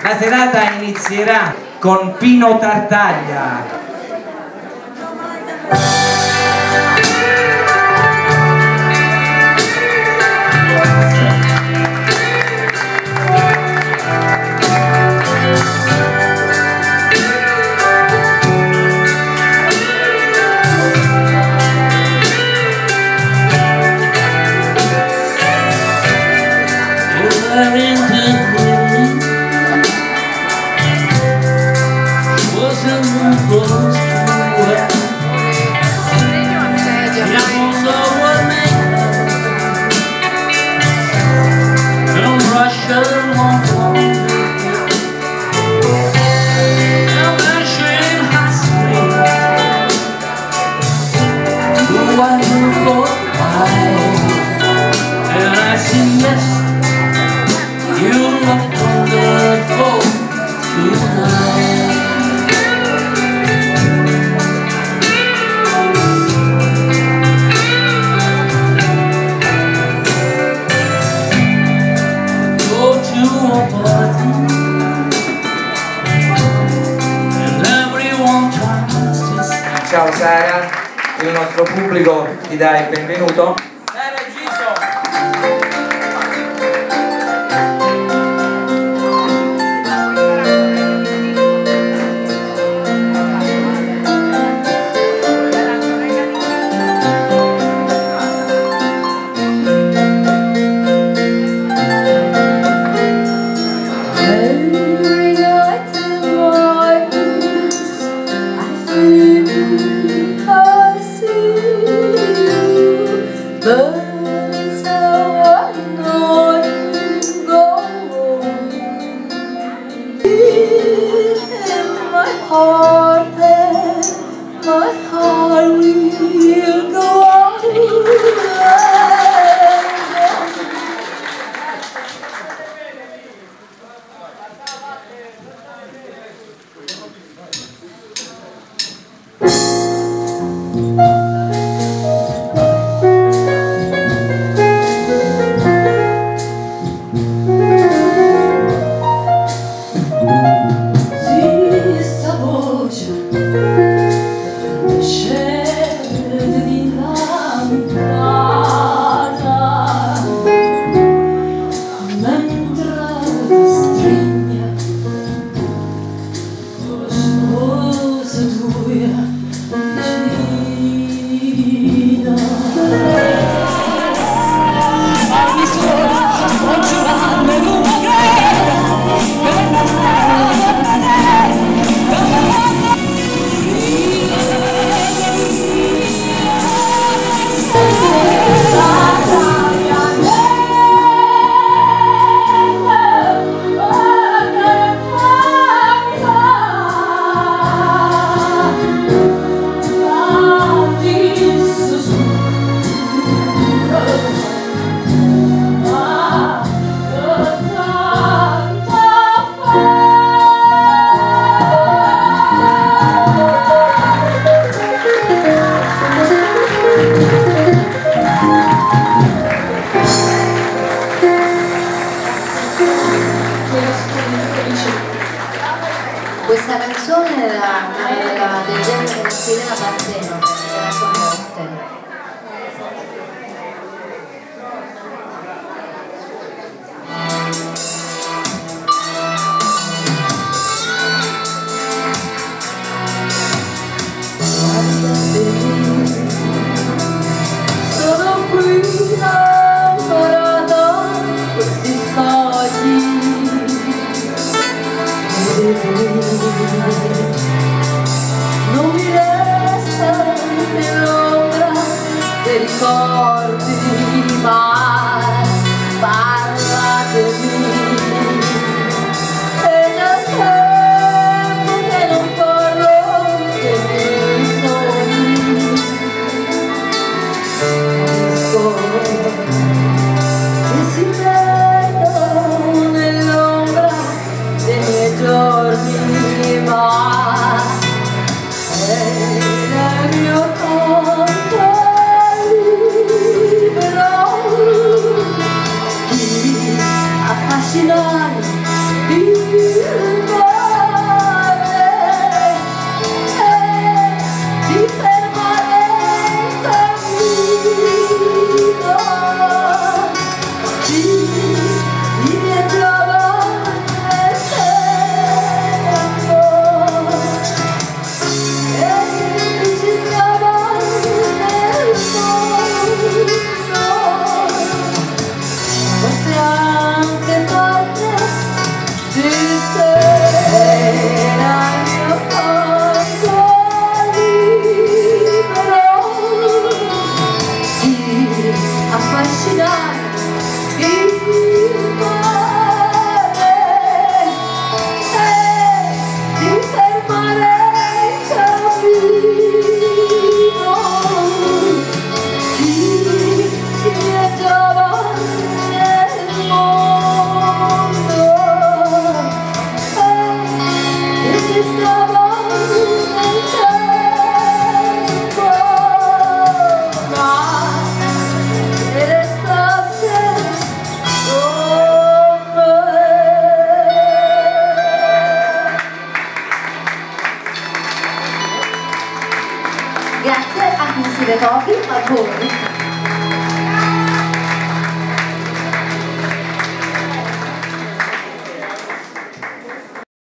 La serata inizierà con Pino Tartaglia. Ciao Sara, il nostro pubblico ti dà il benvenuto. Questa canzone era del genere che scriveva Barzeno, era sua morte. Sono qui ancora da questi fogli. Non mi resta nell'ombra dei ricordi, ma parlatemi. E da tempo che non parlo dei miei sogni, che si perdono nell'ombra dei miei giorni, ma era il mio canto libero di affascinare, di fosse anche parte di te. Era il mio canto libero di affascinare il mare e di fermare il cammino di viaggiava nel mondo e che stava nel tempo, ma che restasse con me. Grazie a Consiglio Topi, a voi.